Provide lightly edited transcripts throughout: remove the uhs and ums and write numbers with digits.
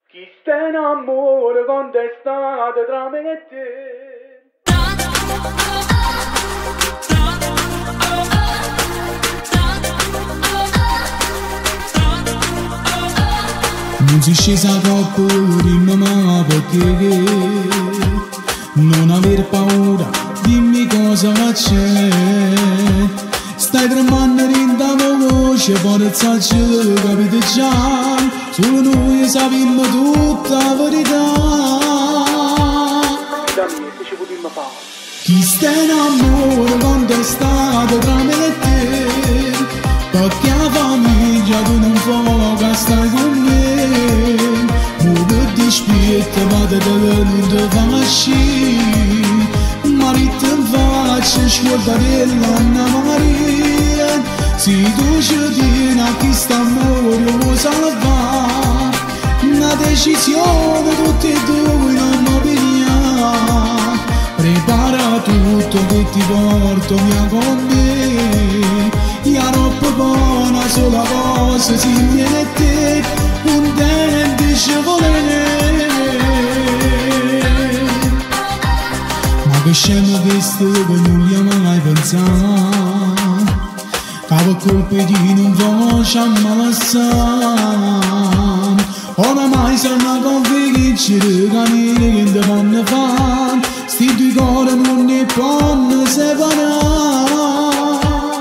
Chi sta in amore con d'estate tra me e te. Non si scesa troppo dimmi ma perché. Non aver paura, dimmi cosa c'è. Stai tremando in da voce, forza c'è, capite già. Solo noi sappiamo tutta la verità. Dammi, se ci può dirmi fa. Chi sta in amore con d'estate tra me e te. Perché la famiglia tu non fuoca stai con me. Muove dispietto ma te non te fasci. Marito in faccia scordarella Anna Maria. Se tu ci tieni a chi sta amore lo salva. Una decisione tutti e due non opiniamo. Prepara tutto che ti porto via con me. Io troppo buona sola cosa si viene a te. Un dente ci volere. Ma che scemo questo che non gli ho mai pensato. Cavo colpe di non facciamo lasciare. Oramai sono convinto che camminare che ti fanno fare. Sti due cuori non ne possono separare.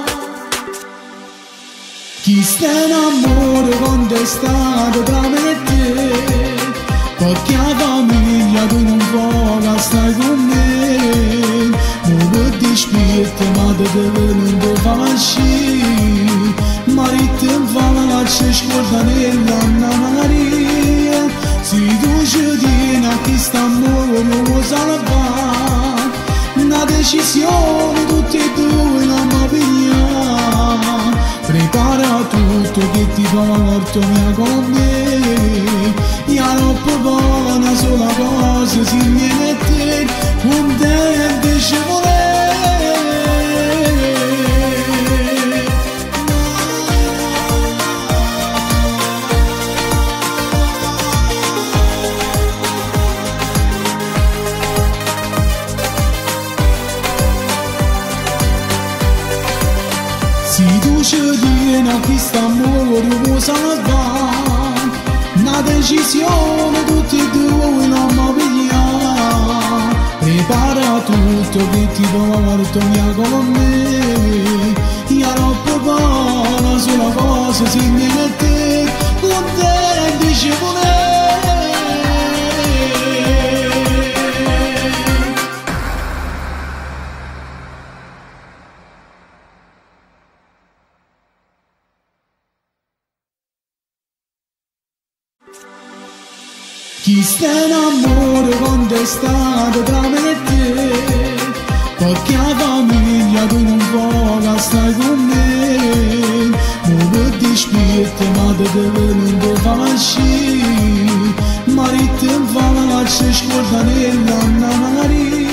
Chi sta in amore con d'estate tra me e te. Perché la famiglia tu non fuoca stai con me. Muove dispietto ma te non te fasci. Marito in faccia scordarella Anna Maria. Se tu ci tieni a chi sta amore lo salva. Una decisione tutti e due non opiniamo. Prepara tutto che ti porto via con me. Io troppo buona sola cosa si viene a te. Un dente ci volere. Se tu ci tieni a chi sta amore lo salva. Una decisione tutti e due non opiniamo. Prepara tutto che ti porto via con me. Io troppo buona sola cosa si viene a te. Con te dici volere. Chi sta in amore con d'estate tra me e te. Perché la famiglia tu non fuoca stai con me. Muove dispietto ma te non te fasci. Marito in faccia scordarella Anna Maria.